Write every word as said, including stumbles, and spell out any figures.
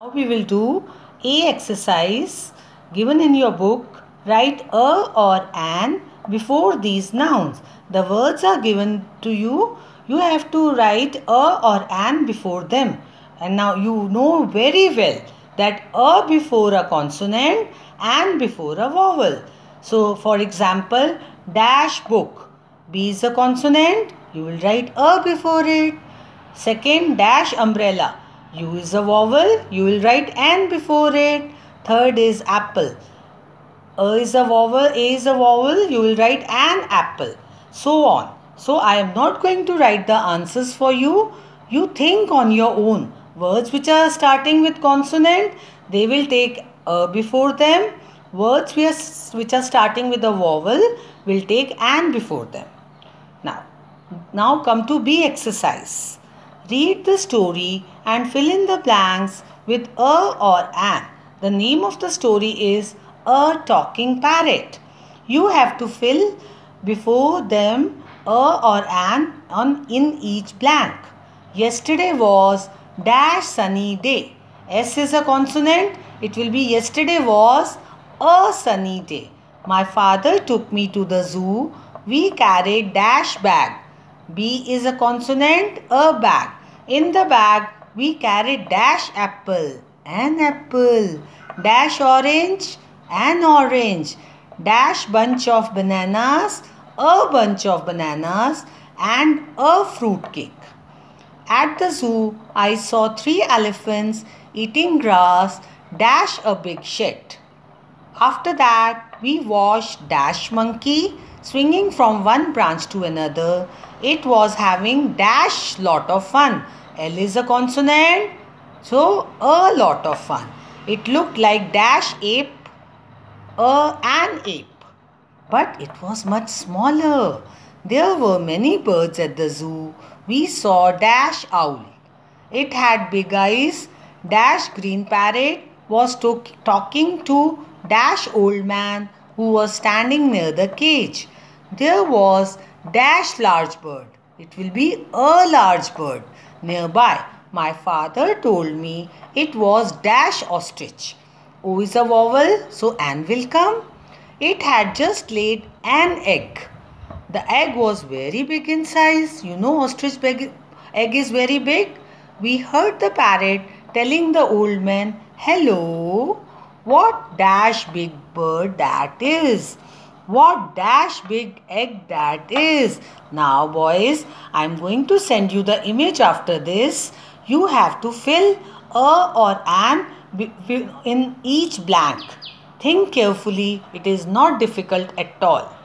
Now we will do A exercise given in your book. Write a or an before these nouns. The words are given to you. You have to write a or an before them. And now you know very well that a before a consonant and before a vowel. So for example, dash book. B is a consonant. You will write a before it. Second, dash umbrella. U is a vowel, you will write an before it. Third is apple. A is a vowel, A is a vowel, you will write an apple. So on. So I am not going to write the answers for you. You think on your own. Words which are starting with consonant, they will take a before them. Words which are starting with a vowel will take an before them. Now, now come to B exercise. Read the story and fill in the blanks with a or an. The name of the story is A Talking Parrot. You have to fill before them a or an on in each blank. Yesterday was dash sunny day. S is a consonant. It will be yesterday was a sunny day. My father took me to the zoo. We carried dash bag. B is a consonant, a bag. In the bag, we carried dash apple, an apple, dash orange, an orange, dash bunch of bananas, a bunch of bananas, and a fruit cake. At the zoo, I saw three elephants eating grass, dash a big shed. After that, we watched dash monkey swinging from one branch to another. It was having dash lot of fun. L is a consonant, so a lot of fun. It looked like dash ape, a an ape, but it was much smaller. There were many birds at the zoo. We saw dash owl. It had big eyes. Dash green parrot was to talking to dash old man who was standing near the cage. There was dash large bird. It will be a large bird nearby. My father told me it was dash ostrich. O is a vowel, so an will come. It had just laid an egg. The egg was very big in size. You know ostrich big, egg is very big. We heard the parrot telling the old man, "Hello, what dash big bird that is. What dash big egg that is." Now boys, I am going to send you the image after this. You have to fill a or an in each blank. Think carefully. It is not difficult at all.